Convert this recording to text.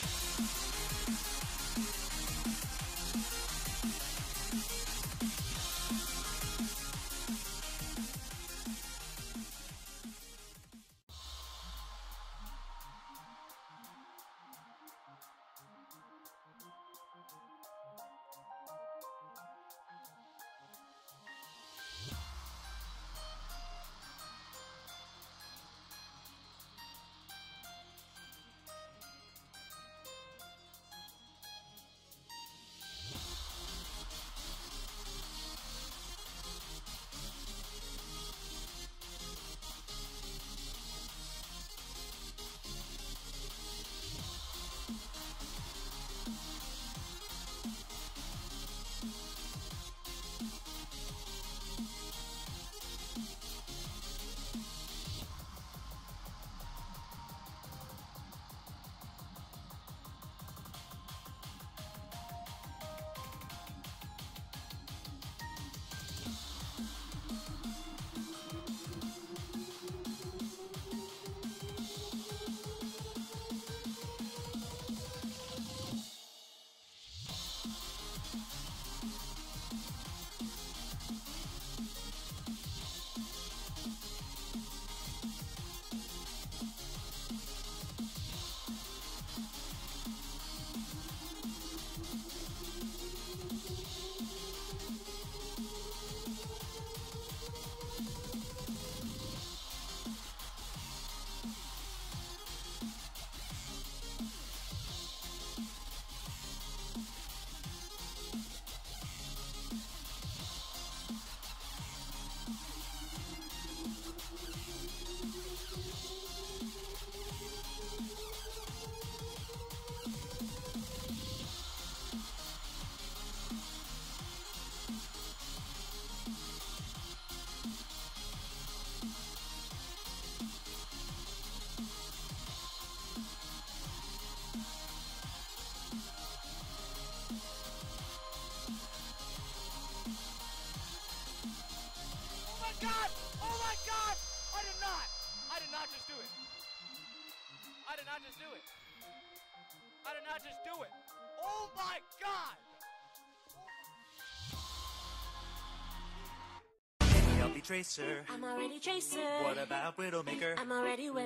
God! Oh my God! I did not just do it. I did not just do it. I did not just do it. Oh my God! Maybe I'll be Tracer. I'm already Tracer. What about Widowmaker? I'm already